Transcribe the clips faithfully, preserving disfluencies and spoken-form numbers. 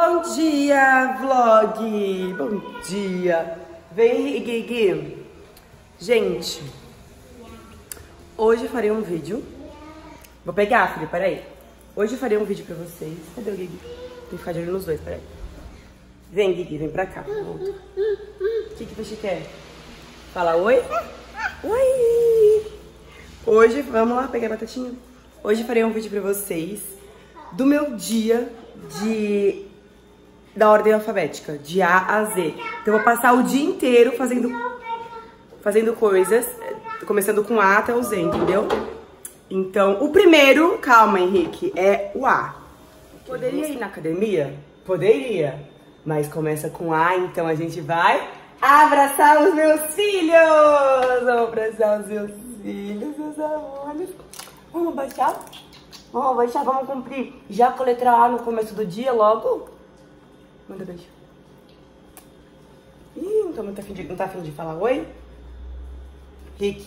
Bom dia, vlog! Bom dia! Vem, Gui. Gente, hoje eu farei um vídeo. Vou pegar, filho, peraí. Hoje eu farei um vídeo pra vocês. Cadê o Gui? Tem que ficar de olho nos dois, peraí. Vem, Gui, vem pra cá. Volta. O que, que você quer? Fala oi? Oi! Hoje, vamos lá pegar a batatinha. Hoje eu farei um vídeo pra vocês do meu dia de... da ordem alfabética, de A a Z. Então eu vou passar o dia inteiro fazendo, fazendo coisas, começando com A até o Z, entendeu? Então, o primeiro, calma, Henrique, é o A. Poderia ir na academia? Poderia. Mas começa com A, então a gente vai abraçar os meus filhos! Vamos abraçar os meus filhos, meus amores. Vamos baixar? Vamos baixar, vamos cumprir. Já com a letra A no começo do dia, logo. Manda beijo. Ih, não, tô muito afim de, não tá afim de falar oi? Rick.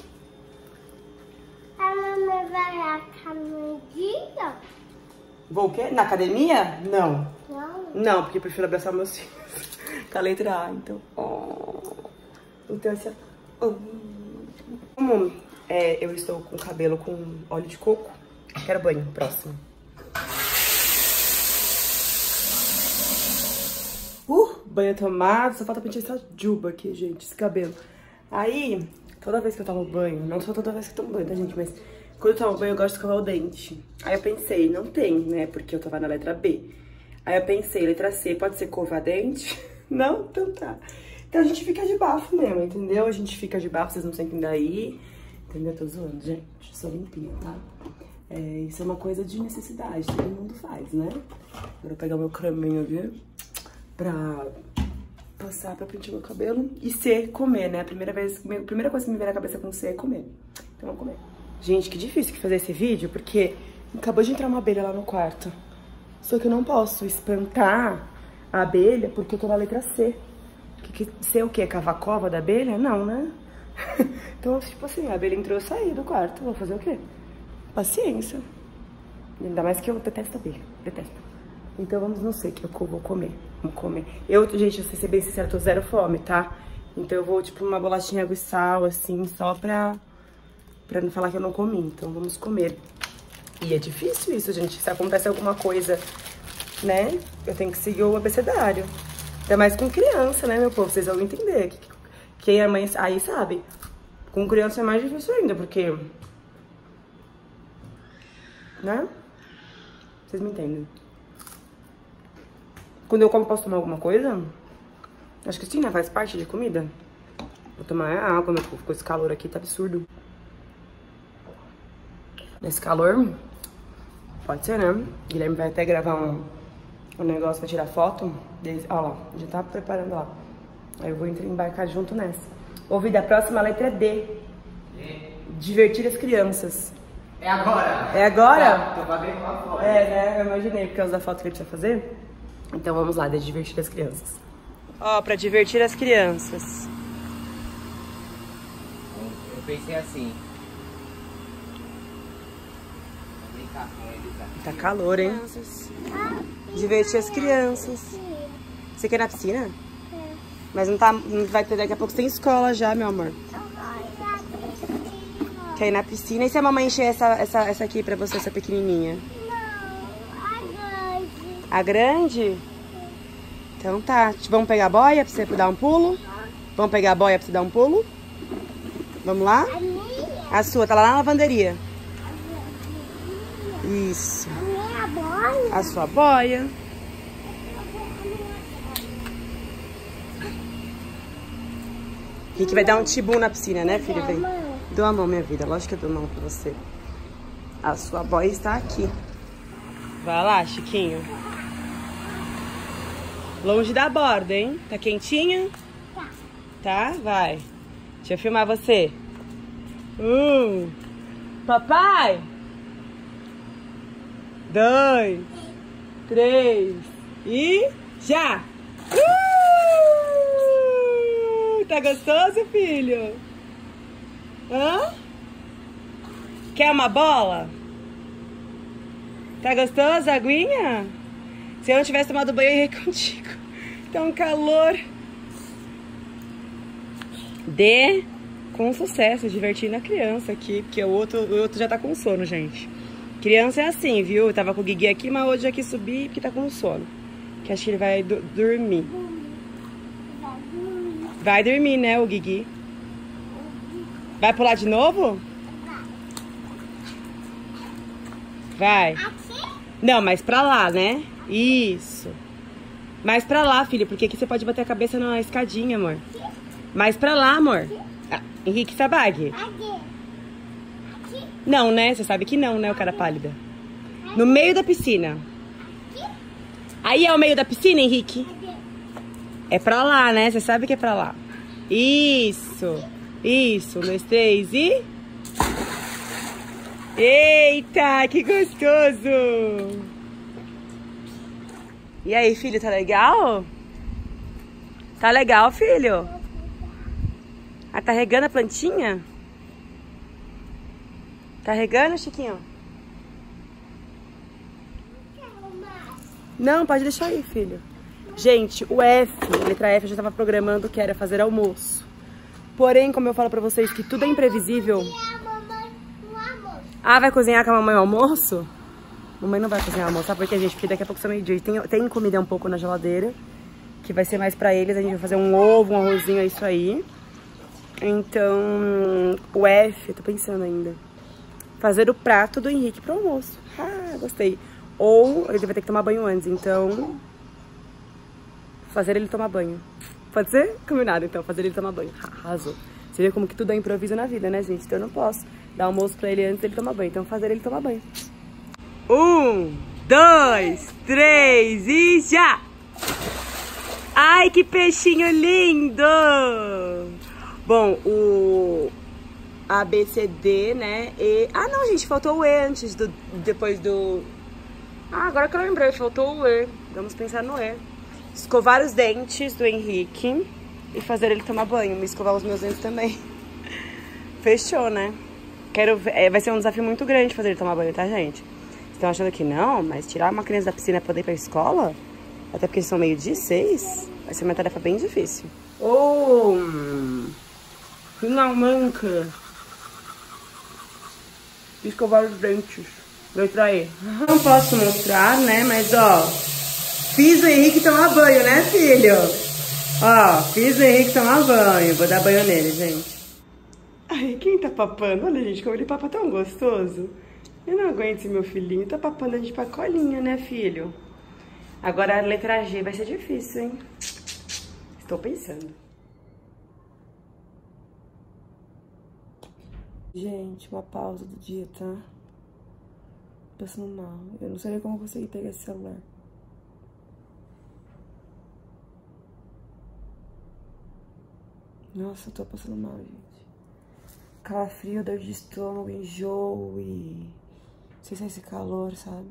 A mamãe vai na academia? Vou o quê? Na academia? Não. Não. Não, porque eu prefiro abraçar meus filhos. Com a letra A, então. Oh. Então, assim, oh. Como é, eu estou com o cabelo com óleo de coco, quero banho. Próximo. Uh, banho tomado. Só falta pentear essa juba aqui, gente, esse cabelo. Aí, toda vez que eu tomo banho, não só toda vez que eu tomo banho, tá, gente? Mas quando eu tomo banho, eu gosto de escovar o dente. Aí eu pensei, não tem, né? Porque eu tava na letra B. Aí eu pensei, letra C, pode ser escovar dente? Não? Então tá. Então a gente fica de bafo mesmo, entendeu? A gente fica de bafo, vocês não sentem daí. Entendeu? Tô zoando, gente. Sou limpinha, tá? É, isso é uma coisa de necessidade, todo mundo faz, né? Agora eu vou pegar o meu creminho aqui pra passar pra pentear meu cabelo. E C, comer, né? A primeira, vez, a primeira coisa que me vem na cabeça com C é comer. Então vamos comer. Gente, que difícil que fazer esse vídeo, porque acabou de entrar uma abelha lá no quarto. Só que eu não posso espantar a abelha porque eu tô na letra C. Que, que, C é o quê? Cavar a cova da abelha? Não, né? Então, tipo assim, a abelha entrou e saiu do quarto. Vou fazer o quê? Paciência. Ainda mais que eu detesto abelha. Detesto. Então vamos no C, que eu vou comer. Vamos comer. Eu, gente, eu sei ser bem sincera, tô zero fome, tá? Então eu vou, tipo, uma bolachinha água e sal, assim, só pra... pra não falar que eu não comi. Então vamos comer. E é difícil isso, gente. Se acontece alguma coisa, né? Eu tenho que seguir o abecedário. Ainda mais com criança, né, meu povo? Vocês vão entender. Quem é mãe aí sabe. Com criança é mais difícil ainda, porque... né? Vocês me entendem. Quando eu como, posso tomar alguma coisa? Acho que sim, né? Faz parte de comida. Vou tomar água, meu povo. Com esse calor aqui tá absurdo. Nesse calor... pode ser, né? Guilherme vai até gravar um, um negócio pra tirar foto. Desde, ó lá, já tá preparando lá. Aí eu vou embarcar junto nessa. Ouvi da próxima letra D. D. Divertir as crianças. É agora? É agora? Tá, tô fazendo uma foto. É, né? Eu imaginei por causa da foto que ele precisa fazer. Então vamos lá, de divertir as crianças. Ó, pra divertir as crianças. Eu pensei assim. Tá calor, hein? Divertir as crianças. Você quer ir na piscina? Mas não, tá, não vai ter, daqui a pouco você tem escola já, meu amor. Quer ir na piscina? E se a mamãe encher essa, essa, essa aqui pra você, essa pequenininha? A grande? Então tá. Vamos pegar a boia pra você dar um pulo? Vamos pegar a boia pra você dar um pulo? Vamos lá? A sua, tá lá na lavanderia. Isso. A minha boia? A sua boia. Rick vai dar um tibum na piscina, né, filho? Vem. Dou a mão, minha vida. Lógico que eu dou a mão pra você. A sua boia está aqui. Vai lá, Chiquinho. Longe da borda, hein? Tá quentinho? Tá. Tá? Vai. Deixa eu filmar você. Um. Papai! Dois. Três. E já! Uh! Tá gostoso, filho? Hã? Quer uma bola? Tá gostoso a aguinha? Se eu não tivesse tomado banho, eu ia contigo. Tá um calor. D com sucesso, divertindo a criança aqui, porque o outro, o outro já tá com sono, gente. Criança é assim, viu? Eu tava com o Guigui aqui, mas hoje aqui subi porque tá com sono. Que acho que ele vai do dormir. Vai dormir, né, o Guigui? Vai pular de novo? Vai. Não, mas pra lá, né? Isso. Mais pra lá, filho, porque aqui você pode bater a cabeça na escadinha, amor. Mais pra lá, amor. Ah, Henrique Sabag. Não, né? Você sabe que não, né, o cara pálida. No meio da piscina. Aí é o meio da piscina, Henrique? É pra lá, né? Você sabe que é pra lá. Isso. Isso. Um, dois, três e... Eita, que gostoso! E aí, filho, tá legal? Tá legal, filho? Ah, tá regando a plantinha? Tá regando, Chiquinho? Não, pode deixar aí, filho. Gente, o F, letra F, eu já tava programando que era fazer almoço. Porém, como eu falo pra vocês que tudo é imprevisível... Ah, vai cozinhar com a mamãe o almoço? Mamãe não vai cozinhar o almoço, sabe por quê, gente? Porque daqui a pouco são meio-dia. Tem, tem comida um pouco na geladeira, que vai ser mais pra eles. A gente vai fazer um ovo, um arrozinho, é isso aí. Então, o F, eu tô pensando ainda. Fazer o prato do Henrique pro almoço. Ah, gostei. Ou ele vai ter que tomar banho antes, então... Fazer ele tomar banho. Pode ser? Combinado, então. Fazer ele tomar banho. Arrasou. Você vê como que tudo é improviso na vida, né, gente? Então eu não posso dar almoço pra ele antes dele tomar banho. Então fazer ele tomar banho. Um, dois, três e já! Ai, que peixinho lindo! Bom, o A, B, C, D, né? E... Ah, não, gente, faltou o E antes do... Depois do... Ah, agora que eu lembrei, faltou o E. Vamos pensar no E. Escovar os dentes do Henrique e fazer ele tomar banho. Me escovar os meus dentes também. Fechou, né? Quero ver... é, vai ser um desafio muito grande fazer ele tomar banho, tá, gente? Estão achando que não, mas tirar uma criança da piscina pra poder ir pra escola, até porque são meio de seis, vai ser uma tarefa bem difícil. Oh! Finalmente! Escovar os dentes. Letra E. Não posso mostrar, né? Mas, ó, fiz o Henrique tomar banho, né, filho? Ó, fiz o Henrique tomar banho. Vou dar banho nele, gente. Ai, quem tá papando? Olha, gente, como ele papa tão gostoso. Eu não aguento esse meu filhinho. Tá papando a gente pra colinha, né, filho? Agora a letra G vai ser difícil, hein? Estou pensando. Gente, uma pausa do dia, tá? Passando mal. Eu não sei nem como eu consegui pegar esse celular. Nossa, eu tô passando mal, gente. Calafrio, dor de estômago, enjoo e... Não sei se é esse calor, sabe?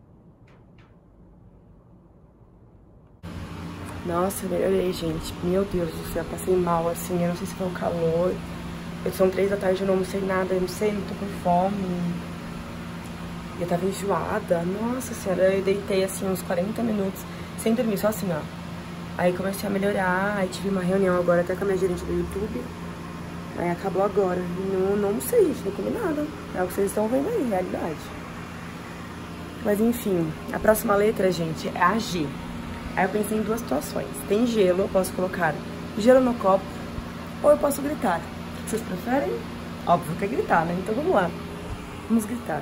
Nossa, eu melhorei, gente. Meu Deus do céu, passei mal, assim. Eu não sei se foi o calor. Eu, são três da tarde, eu não almocei nada. Eu não sei, não tô com fome. Eu tava enjoada. Nossa senhora, eu deitei, assim, uns quarenta minutos sem dormir, só assim, ó. Aí comecei a melhorar. Aí tive uma reunião agora até com a minha gerente do YouTube. Aí acabou agora. Não, não sei, gente, não comi nada. É o que vocês estão vendo aí, realidade. Mas enfim, a próxima letra, gente, é a G. Aí eu pensei em duas situações. Tem gelo, eu posso colocar gelo no copo, ou eu posso gritar. O que vocês preferem? Óbvio que é gritar, né? Então vamos lá. Vamos gritar.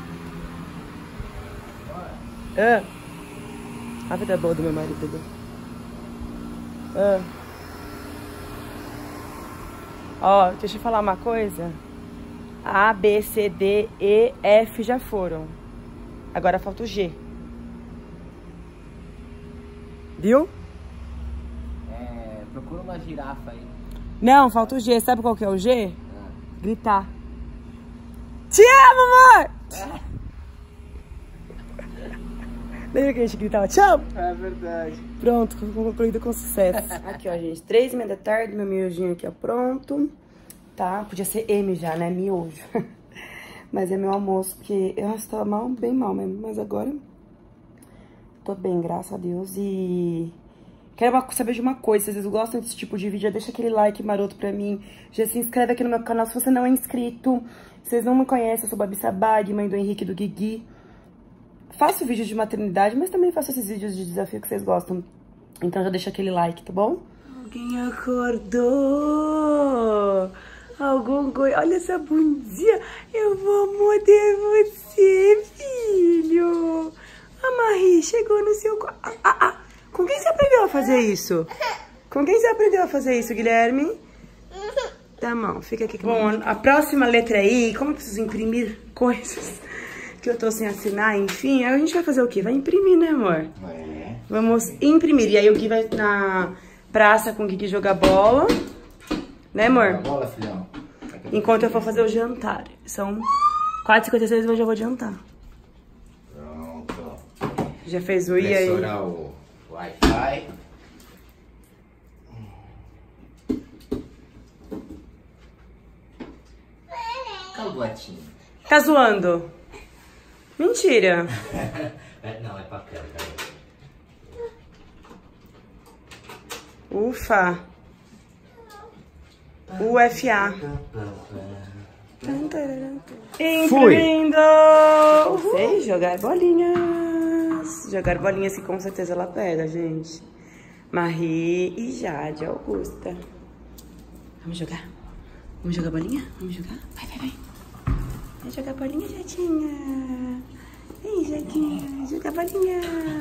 Ah. A vida boa do meu marido. Ah. Ó, deixa eu falar uma coisa. A, B, C, D, E, F já foram. Agora falta o G. Viu? É, procura uma girafa aí. Não, falta o G. Sabe qual que é o G? Ah. Gritar. Te amo, amor! Ah. Lembra que a gente gritava te amo? É verdade. Pronto, concluído com sucesso. Aqui, ó, gente. Três e meia da tarde, meu miojinho aqui, ó, pronto. Tá? Podia ser M já, né? Miojo. Mas é meu almoço, porque eu estava mal, bem mal mesmo. Mas agora tô bem, graças a Deus. E quero saber de uma coisa, se vocês gostam desse tipo de vídeo, já deixa aquele like maroto pra mim. Já se inscreve aqui no meu canal se você não é inscrito. Se vocês não me conhecem, eu sou Babi Sabag, mãe do Henrique e do Guigui. Faço vídeos de maternidade, mas também faço esses vídeos de desafio que vocês gostam. Então já deixa aquele like, tá bom? Alguém acordou. Algum coi... Olha essa bundinha. Eu vou morder você, filho. A Marie chegou no seu... Ah, ah, ah. Com quem você aprendeu a fazer isso? Com quem você aprendeu a fazer isso, Guilherme? Tá bom, fica aqui. Bom, a próxima letra aí, como eu preciso imprimir coisas que eu tô sem assinar, enfim, aí a gente vai fazer o quê? Vai imprimir, né, amor? É. Vamos imprimir. E aí o Gui vai na praça com o Gui jogar bola. Né, amor? Jogar bola, filhão. Enquanto eu for fazer o jantar. São quatro e cinquenta e seis, mas já vou adiantar. Pronto. Já fez o I aí? Pressionar o Wi-Fi. Calguatinho. Tá zoando? Mentira. Não, é papel, cara. Ufa. U F A. Imprimindo. Sei jogar bolinhas. Jogar bolinhas que com certeza ela pega, gente. Marie e Jade Augusta. Vamos jogar? Vamos jogar bolinha? Vamos jogar? Vai, vai, vai. Vai jogar bolinha, Jadinha. Vem, Jadinha. Jogar bolinha.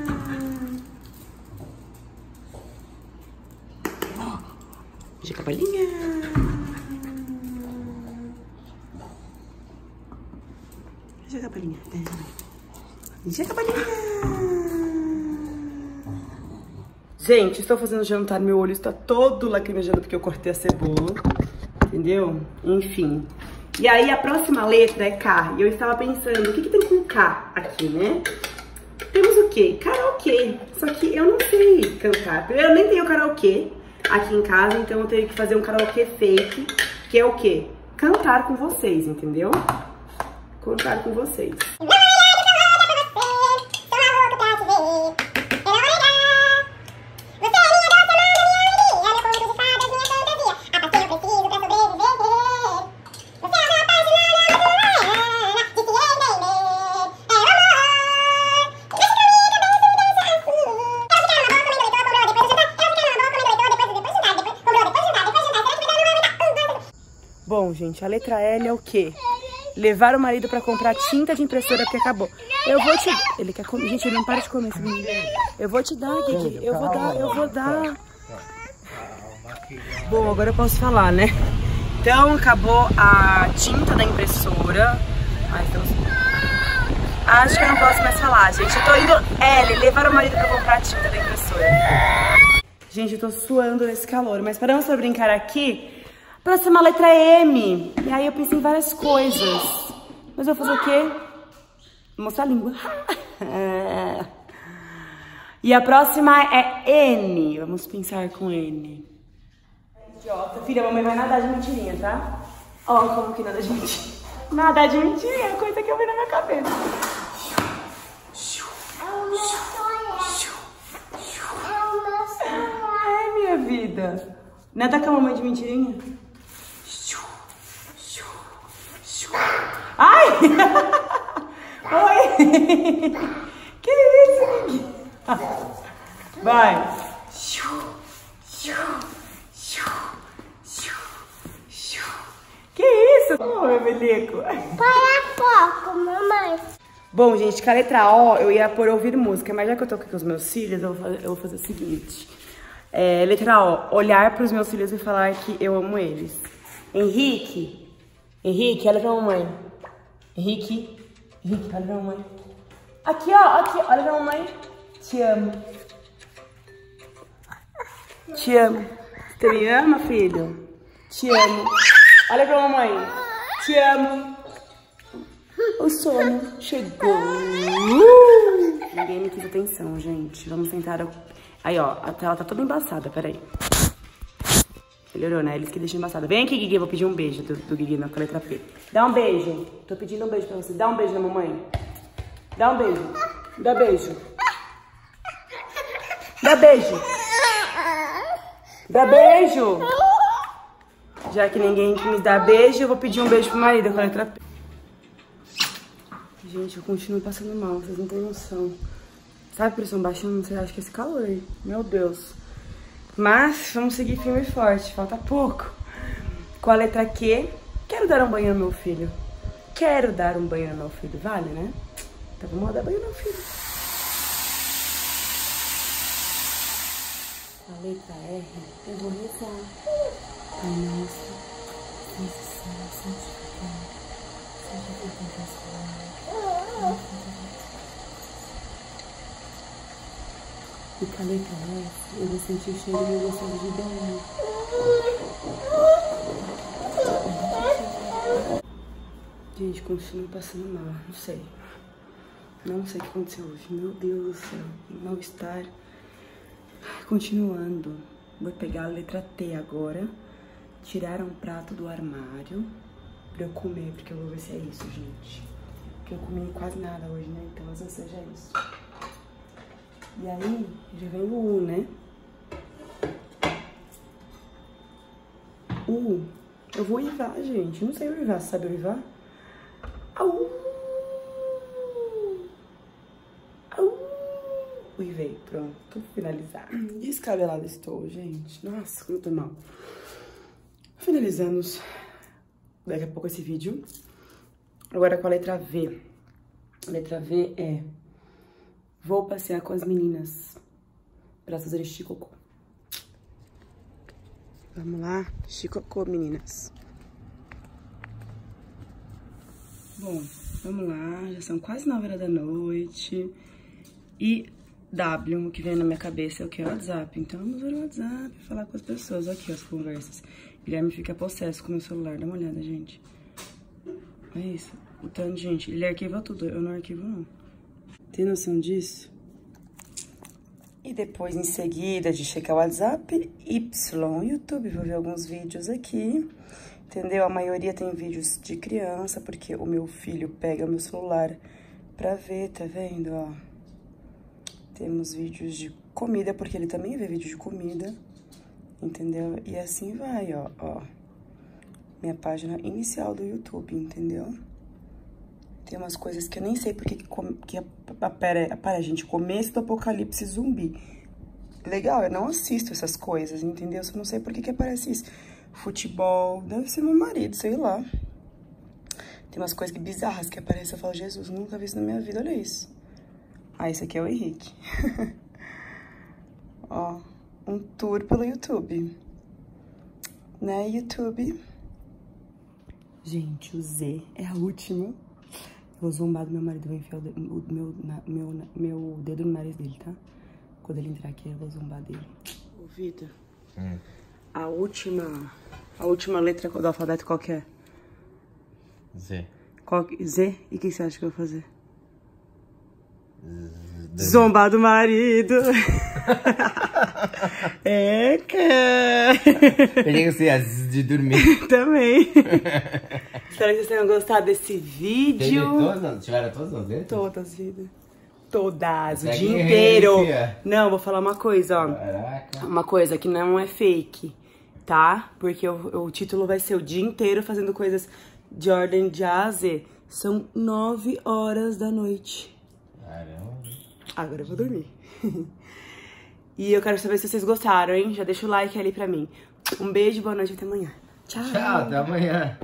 Jogar bolinha. Jogar bolinha. Jogar bolinha. Gente, estou fazendo jantar. Meu olho está todo lacrimejando porque eu cortei a cebola. Entendeu? Enfim. E aí a próxima letra é K. E eu estava pensando, o que que tem com K aqui, né? Temos o quê? Karaokê. Só que eu não sei cantar. Eu nem tenho karaokê aqui em casa, então eu teria que fazer um karaokê fake, que é o quê? Cantar com vocês, entendeu? Cantar com vocês. Bom, gente, a letra L é o quê? Levar o marido pra comprar tinta de impressora porque acabou. Eu vou te... Ele quer comer. Gente, ele não para de comer esse menino. Eu vou te dar, Gui. Eu vou dar, eu vou dar. Bom, agora eu posso falar, né? Então, acabou a tinta da impressora. Ai, então... Acho que eu não posso mais falar, gente. Eu tô indo... L, levar o marido pra comprar tinta da impressora. Gente, eu tô suando nesse calor. Mas paramos pra brincar aqui. Próxima letra é M. E aí eu pensei em várias coisas. Mas eu vou fazer o quê? Mostrar a língua. E a próxima é N. Vamos pensar com N. Idiota. Filha, a mamãe vai nadar de mentirinha, tá? Ó, como que nada de mentirinha. Nadar de mentirinha é coisa que eu vi na minha cabeça. É minha vida. Nada com a mamãe de mentirinha? Ai! Oi! Que isso, Gui? Vai! Que isso? Ô, meu belico! Põe a foco, mamãe. Bom, gente, com a letra O eu ia pôr ouvir música, mas já que eu tô aqui com os meus filhos, eu vou fazer, eu vou fazer o seguinte. É, letra O, olhar pros meus filhos e falar que eu amo eles. Henrique, Henrique, olha pra mamãe. Henrique, Henrique, olha pra mamãe. Aqui, ó, aqui, olha pra mamãe. Te amo. Te amo. Você me ama, filho? Te amo. Olha pra mamãe. Te amo. O sono chegou. Uh! Ninguém me quis atenção, gente. Vamos tentar... Aí, ó, a tela tá toda embaçada, peraí. Melhorou, né? Eles que deixam embaçada. Vem aqui, Guigui, eu vou pedir um beijo do, do Guigui na letra P. Dá um beijo. Tô pedindo um beijo pra você. Dá um beijo na mamãe. Dá um beijo. Dá beijo. Dá beijo. Dá beijo. Já que ninguém me dá beijo, eu vou pedir um beijo pro marido com a letra P. Gente, eu continuo passando mal, vocês não têm noção. Sabe pressão baixando? Você acha que é esse calor aí? Meu Deus. Mas vamos seguir firme e forte, falta pouco. Com a letra Q, quero dar um banho no meu filho. Quero dar um banho no meu filho, vale, né? Então vamos dar banho no meu filho. A letra R, eu vou rezar. Pai nosso, nesse céu, santificado, seja feita a vossa vontade. E com a letra S, eu vou sentir o cheiro e eu vou gostar de banho. Gente, continuo passando mal, não sei. Não sei o que aconteceu hoje. Meu Deus do céu, mal-estar. Continuando, vou pegar a letra T agora. Tirar um prato do armário pra eu comer, porque eu vou ver se é isso, gente. Porque eu comi quase nada hoje, né? Então, às vezes seja isso. E aí, já vem o U, né? U. Eu vou uivar, gente. Não sei uivar. Você sabe uivar? Au! Au! Uivei. Pronto. Tudo finalizado. Descabelada estou, gente. Nossa, como eu tô mal. Finalizamos daqui a pouco esse vídeo. Agora com a letra V. A letra V é... Vou passear com as meninas pra fazer xicocô. Vamos lá, xicocô, meninas. Bom, vamos lá, já são quase nove horas da noite. E W, o que vem na minha cabeça é o que? É o WhatsApp. Então vamos ver o WhatsApp e falar com as pessoas. Aqui, as conversas. Guilherme fica possesso com o meu celular, dá uma olhada, gente. É isso, o tanto de gente. Ele arquiva tudo, eu não arquivo não. Tem noção disso? E depois, em seguida, de checar o WhatsApp, Y, YouTube. Vou ver alguns vídeos aqui, entendeu? A maioria tem vídeos de criança, porque o meu filho pega meu celular pra ver, tá vendo, ó? Temos vídeos de comida, porque ele também vê vídeo de comida, entendeu? E assim vai, ó, ó. Minha página inicial do YouTube, entendeu? Tem umas coisas que eu nem sei porque que, que para, gente, começo do apocalipse zumbi. Legal, eu não assisto essas coisas, entendeu? Eu não sei por que que aparece isso. Futebol, deve ser meu marido, sei lá. Tem umas coisas que bizarras que aparecem, eu falo, Jesus, nunca vi isso na minha vida, olha isso. Ah, esse aqui é o Henrique. Ó, um tour pelo YouTube. Né, YouTube? Gente, o Z é a última. Vou zombar do meu marido, vou enfiar o, dedo, o meu, na, meu, na, meu dedo no nariz dele, tá? Quando ele entrar aqui, eu vou zombar dele. Ô, Vitor, hum. a última, a última letra do alfabeto qual que é? Z. Qual, Z? E o que você acha que eu vou fazer? Z... Zombar do marido. É, cara. Eu nem sei as de dormir. Também. Espero que vocês tenham gostado desse vídeo. Teve todas, tiveram todas as letras? Todas, vida. Todas, o Você dia é inteiro. guerreira. Não, vou falar uma coisa, ó. Caraca. Uma coisa que não é fake, tá? Porque o, o título vai ser o dia inteiro fazendo coisas de ordem de A a Z. São nove horas da noite. Caramba. Agora eu vou dormir. E eu quero saber se vocês gostaram, hein? Já deixa o like ali pra mim. Um beijo, boa noite, até amanhã. Tchau. Tchau, até amanhã.